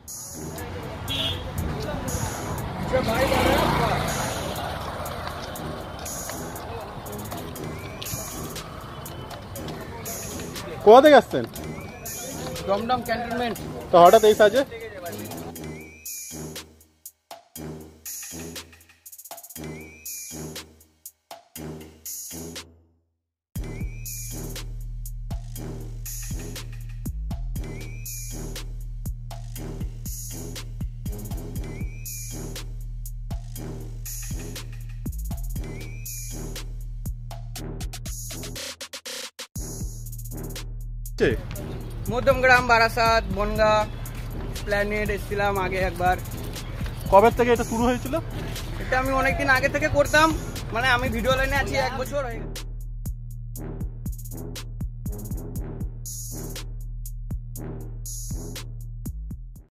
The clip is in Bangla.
কোথা থেকে আসছেন? দমদম ক্যান্টনমেন্ট। তো হঠাৎ এই সাজে? মধ্যমগ্রাম, বারাসাত, বনগা, প্ল্যানেট এসেছিলাম আগে একবার। কবে থেকে এটা শুরু হয়েছিল? এটা আমি অনেকদিন আগে থেকে করতাম, মানে আমি ভিডিও লাইনে আছি 1 বছর হয়ে গেছে।